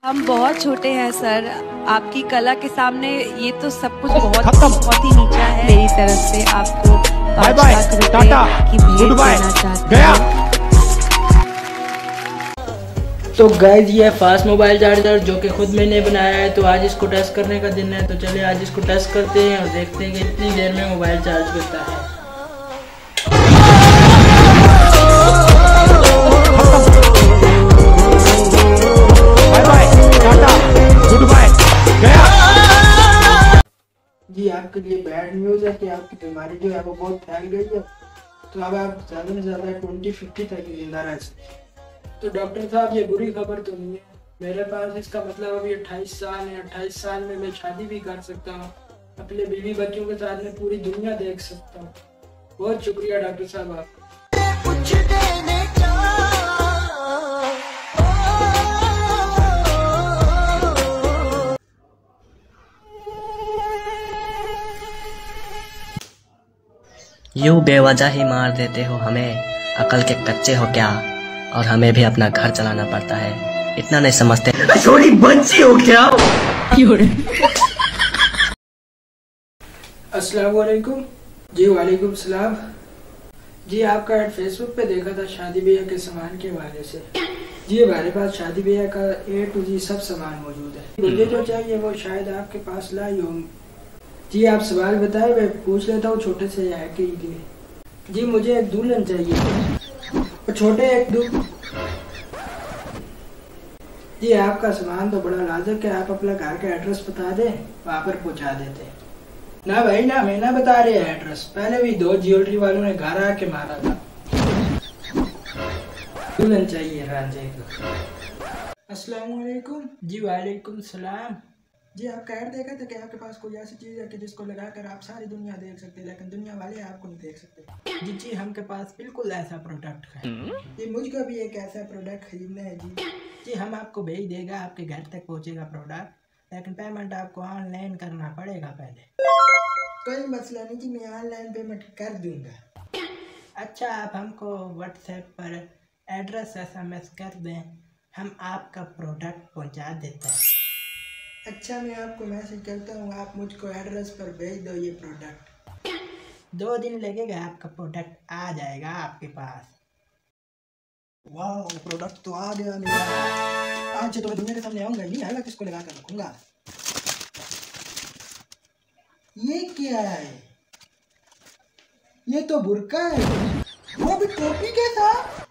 हम बहुत छोटे हैं सर, आपकी कला के सामने ये तो सब कुछ बहुत ही नीचा है। मेरी तरफ से आपको 5 लाख रुपए की भेंट देना चाहती हूँ। तो गाइस ये फास्ट मोबाइल चार्जर जो कि खुद मैंने बनाया है, तो आज इसको टेस्ट करने का दिन है। तो चलिए आज इसको टेस्ट करते हैं और देखते हैं कि कितनी देर में मोबाइल चार्ज करता है। जी आपके लिए बैड न्यूज़ है कि आपकी बीमारी जो है वो बहुत फैल गई है, तो अब आप ज़्यादा से ज़्यादा 20-50 तक जिंदा रह सकते। तो डॉक्टर साहब ये बुरी खबर तो नहीं है, मेरे पास इसका मतलब अभी 28 साल है। 28 साल में मैं शादी भी कर सकता हूँ, अपने बीवी बच्चों के साथ में पूरी दुनिया देख सकता हूँ। बहुत शुक्रिया डॉक्टर साहब आपका। यूं बेवजह ही मार देते हो हमें, अकल के कच्चे हो क्या? और हमें भी अपना घर चलाना पड़ता है, इतना नहीं समझते? छोटी बच्ची हो क्या? अस्सलाम वालेकुम जी। वालेकुम सलाम जी। आपका ऐड फेसबुक पे देखा था शादी ब्याह के सामान के हवाले से। जी हमारे पास शादी ब्याह का A to Z सब सामान मौजूद है। मुझे जो चाहिए वो शायद आपके पास लाई होंगी। जी आप सवाल बताए, मैं पूछ लेता हूँ छोटे से है के लिए। जी मुझे एक दुल्हन चाहिए, छोटे एक जी आपका सामान तो बड़ा नाजुक है, आप अपना घर का एड्रेस बता दें, वहाँ पर पहुँचा देते। ना भाई ना, मैं ना बता रहे हैं एड्रेस, पहले भी 2 ज्वेलरी वालों ने घर आके मारा था। दुल्हन चाहिए रांझे को। अस्सलाम वालेकुम जी। वालेकुम सलाम जी। आपका ऐड देखा था कि आपके पास कोई ऐसी चीज़ है कि जिसको लगाकर आप सारी दुनिया देख सकते हैं, लेकिन दुनिया वाले आपको नहीं देख सकते। जी जी हमके पास बिल्कुल ऐसा प्रोडक्ट है जी। मुझको भी एक ऐसा प्रोडक्ट खरीदना है जी। जी हम आपको भेज देगा, आपके घर तक पहुंचेगा प्रोडक्ट, लेकिन पेमेंट आपको ऑनलाइन करना पड़ेगा पहले। कोई मसला नहीं जी, मैं ऑनलाइन पेमेंट कर दूंगा। अच्छा आप हमको व्हाट्सएप पर एड्रेस SMS कर दें, हम आपका प्रोडक्ट पहुंचा देते हैं। अच्छा मैं आपको मैसेज करता हूँ, आप मुझको एड्रेस पर भेज दो ये प्रोडक्ट। 2 दिन लगेगा, आपका प्रोडक्ट आ जाएगा आपके पास। वाह प्रोडक्ट तो आ गया मेरा। आज से तो मैं दुनिया के सामने आऊँगा, नहीं आएगा किसको लगा कर रखूँगा। ये क्या है? ये तो बुर्का है, वो भी टोपी के साथ।